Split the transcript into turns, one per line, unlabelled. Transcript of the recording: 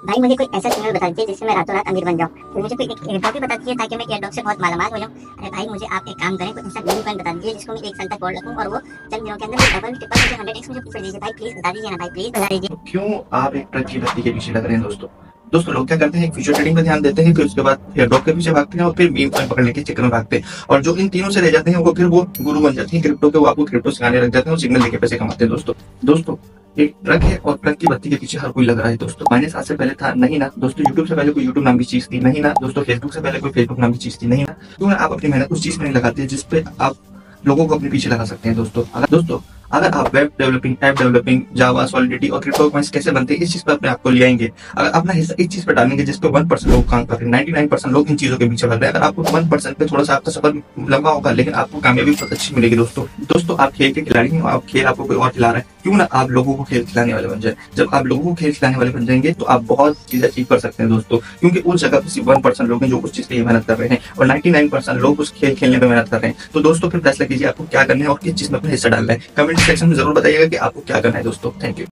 भाई मुझे कोई ऐसा सिग्नल बता दीजिए जिससे मैं रातों रात अमीर बन जाऊँ। फिर मुझे कोई एक एयरड्रॉप भी बता दीजिए ताकि मैं एयरड्रॉप से बहुत मालामाल हो जाऊँ। अरे भाई मुझे आप एक काम करें, कोई ऐसा गोल्ड कॉइन बता दीजिए जिसको मैं 1 साल तक होल्ड रखूँ और वो चंद दिनों के अंदर डबल ट्रिपल मुझे 100x मुझे कर दीजिए। भाई प्लीज बता दीजिए ना, भाई प्लीज बता दीजिए।
क्यों आप एक ट्रक की बत्ती के पीछे लग रहे हैं दोस्तों? दोस्तों लोग क्या करते हैं, फ्यूचर ट्रेडिंग पे ध्यान देते हैं, फिर उसके बाद एयरड्रॉप के पीछे भागते हैं और फिर मीम कॉइन पकड़ने के चक्कर में भागते हैं। और जो इन तीनों से रह जाते हैं वो फिर वो गुरु बन जाते हैं क्रिप्टो के, वो आपको क्रिप्टो सिखाने लग जाते हैं और सिग्नल लेके पैसे कमाते हैं। दोस्तों एक ट्रक है और ट्रक की बत्ती के पीछे हर कोई लग रहा है दोस्तों। माइनस 7 से पहले था नहीं ना दोस्तों, यूट्यूब से पहले कोई यूट्यूब नाम की चीज थी नहीं ना दोस्तों, फेसबुक से पहले कोई फेसबुक नाम की चीज थी नहीं ना। क्यों ना आप अपनी मेहनत उस चीज में नहीं लगाते जिसपे आप लोगों को अपने पीछे लगा सकते हैं दोस्तों। अगर आप web developing, app developing, Java, Solidity और क्रिप्टो कॉइंस कैसे बनते हैं इस चीज पर अपने आप को ले आएंगे, अगर अपना हिस्सा इस चीज पर डालेंगे जिस पे 1% लोग काम कर रहे हैं, 99% लोग इन चीजों के पीछे भाग रहे हैं। अगर आपको 1% पे थोड़ा सा आपका सफर लंबा होगा लेकिन आपको कामयाबी बहुत अच्छी मिलेगी दोस्तों आप खेल के खिलाड़ी हैं, आप खेल आपको कोई और खिला रहा है, क्यों ना आप लोगों को खेल खिलाने वाले बन जाए। जब आप लोगों को खेल खिलाने वाले बन जाएंगे तो आप बहुत चीजें अचीव कर सकते हैं दोस्तों, क्योंकि उस जगह पर सिर्फ 1% लोग हैं जो उस चीज के लिए मेहनत कर रहे हैं और 99% लोग उस खेल खेलने में मेहनत कर रहे हैं। तो दोस्तों फिर फैसला कीजिए आपको क्या करना है और किस चीज में अपना हिस्सा डालना है। कमेंट सेक्शन में जरूर बताइएगा कि आपको क्या करना है दोस्तों। Thank you.